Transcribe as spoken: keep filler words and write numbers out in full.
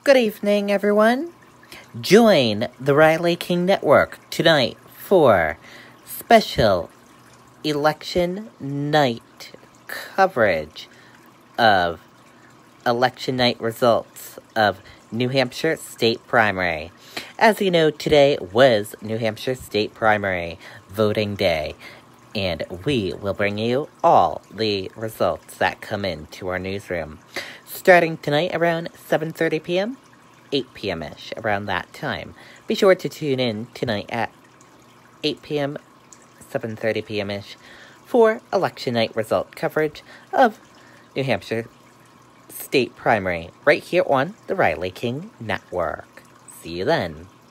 Good evening, everyone. Join the Riley King Network tonight for special election night coverage of election night results of New Hampshire state primary. As you know, today was New Hampshire state primary voting day, and we will bring you all the results that come into our newsroom. Starting tonight around seven thirty p.m., eight p.m.-ish, around that time. Be sure to tune in tonight at eight p.m., seven thirty p.m.-ish for election night result coverage of New Hampshire state primary right here on the Riley King Network. See you then.